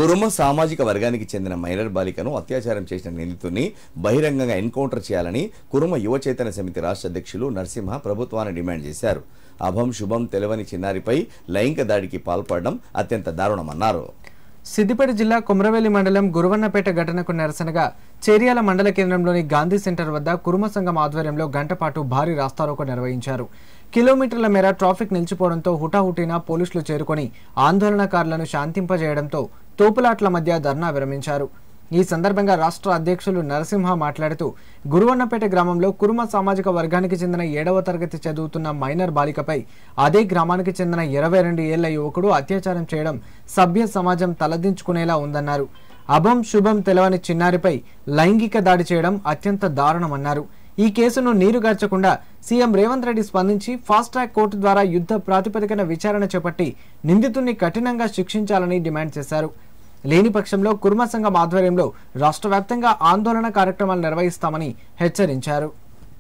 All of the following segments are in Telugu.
కురుమ సామాజిక వర్గానికి చెందిన మైనర్ బాలికను అత్యాచారం చేసిన నిందితుడిని బహిరంగంగా ఎన్కౌంటర్ చేయాలని కురుమ యువ చైతన్య సమితి రాష్ట్ర అధ్యక్షులు నరసింహ ప్రభుత్వాన్ని డిమాండ్ చేశారు. అభం శుభం తెలవని చిన్నారిపై లైంగిక దాడికి పాల్పడడం అత్యంత దారుణమన్నారు. సిద్దిపేట జిల్లా కొమరవెల్లి మండలం గురువన్నపేట ఘటనకు నిరసనగా చేర్యాల మండల కేంద్రంలోని గాంధీ సెంటర్ వద్ద కురుమ సంఘం ఆధ్వర్యంలో గంటపాటు భారీ రాస్తారోకో నిర్వహించారు. కిలోమీటర్ల మేర ట్రాఫిక్ నిలిచిపోవడంతో హుటాహుటిన పోలీసులు చేరుకొని ఆందోళనకారులను శాంతింపజేయడంతో తోపులాట్ల మధ్య ధర్నా విరమించారు. ఈ సందర్భంగా రాష్ట్ర అధ్యక్షులు నరసింహ మాట్లాడుతూ గురువన్నపేట గ్రామంలో కురుమ సామాజిక వర్గానికి చెందిన 7వ తరగతి చదువుతున్న మైనర్ బాలికపై అదే గ్రామానికి చెందిన 22 ఏళ్ల యువకుడు అత్యాచారం చేయడం సభ్య సమాజం తలదించుకునేలా ఉందన్నారు. అభం శుభం తెలవని చిన్నారిపై లైంగిక దాడి చేయడం అత్యంత దారుణమన్నారు. ఈ కేసును నీరుగార్చకుండా సీఎం రేవంత్ రెడ్డి స్పందించి ఫాస్ట్ ట్రాక్ కోర్టు ద్వారా యుద్ధ ప్రాతిపదికన విచారణ చేపట్టి నిందితుడిని కఠినంగా శిక్షించాలని డిమాండ్ చేశారు. లేని పక్షంలో కురుమ సంఘం ఆధ్వర్యంలో రాష్ట్ర వ్యాప్తంగా ఆందోళన కార్యక్రమాలు నిర్వహిస్తామని హెచ్చరించారు.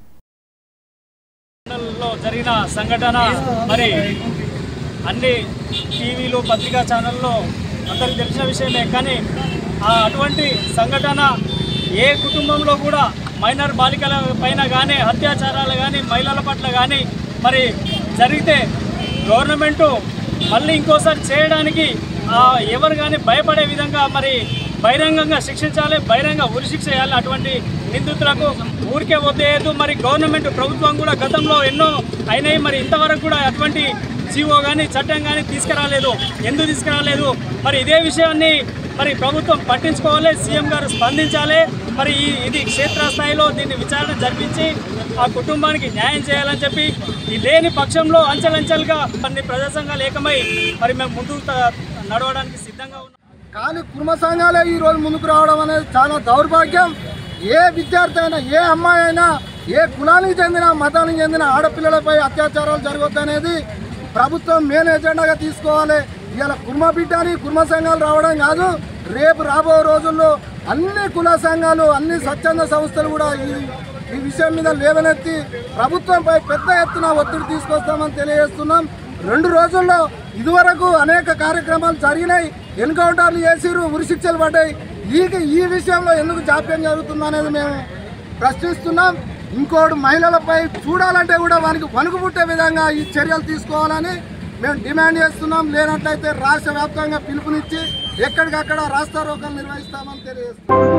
జరిగిన సంఘటన మరి అన్ని టీవీలు పత్రికా ఛానల్లో అందరికి తెలిసిన విషయమే. కానీ అటువంటి సంఘటన ఏ కుటుంబంలో కూడా మైనర్ బాలికల పైన కానీ అత్యాచారాలు కానీ మహిళల పట్ల కానీ మరి జరిగితే గవర్నమెంటు మళ్ళీ ఇంకోసారి చేయడానికి ఎవరు కానీ భయపడే విధంగా మరి బహిరంగంగా శిక్షించాలి, బహిరంగ ఉరిశిక్ష చేయాలి. అటువంటి నిందితులకు ఊరికే వదిలేయద్దు. మరి గవర్నమెంట్ ప్రభుత్వం కూడా గతంలో ఎన్నో అయినాయి, మరి ఇంతవరకు కూడా అటువంటి జీవో కానీ చట్టం కానీ తీసుకురాలేదు. ఎందుకు తీసుకురాలేదు? మరి ఇదే విషయాన్ని మరి ప్రభుత్వం పట్టించుకోవాలి, సీఎం గారు స్పందించాలి. మరి ఇది క్షేత్రస్థాయిలో దీన్ని విచారణ జరిపించి ఆ కుటుంబానికి న్యాయం చేయాలని చెప్పి ఈ లేని పక్షంలో అంచెలంచెలుగా అన్ని ప్రజా సంఘాలు ఏకమై మరి మేము ముందుకు నడవడానికి సిద్ధంగా ఉన్నాం. కానీ కుర్మ సంఘాలే ఈరోజు ముందుకు రావడం అనేది చాలా దౌర్భాగ్యం. ఏ విద్యార్థి అయినా, ఏ అమ్మాయి అయినా, ఏ కులానికి చెందిన మతానికి చెందిన ఆడపిల్లలపై అత్యాచారాలు జరగొద్దనేది ప్రభుత్వం మెయిన్ ఎజెండాగా తీసుకోవాలి. ఇవాళ కుర్మ బిడ్డని కుర్మ సంఘాలు రావడం కాదు, రేపు రాబో రోజుల్లో అన్ని కుల సంఘాలు, అన్ని స్వచ్ఛంద సంస్థలు కూడా ఈ విషయం మీద లేవనెత్తి ప్రభుత్వంపై పెద్ద ఎత్తున ఒత్తిడి తీసుకొస్తామని తెలియజేస్తున్నాం. 2 రోజుల్లో ఇదివరకు అనేక కార్యక్రమాలు జరిగినాయి, ఎన్కౌంటర్లు చేసిరు, ఉరిశిక్షలు పడ్డాయి. ఈ విషయంలో ఎందుకు జాప్యం జరుగుతుందనేది మేము ప్రశ్నిస్తున్నాం. ఇంకోటి మహిళలపై చూడాలంటే కూడా వారికి వణుకు పుట్టే విధంగా ఈ చర్యలు తీసుకోవాలని మేము డిమాండ్ చేస్తున్నాం. లేనట్లయితే రాష్ట్ర వ్యాప్తంగా పిలుపునిచ్చి ఎక్కడికక్కడ రాస్తారోకలు నిర్వహిస్తామని తెలియజేస్తున్నాం.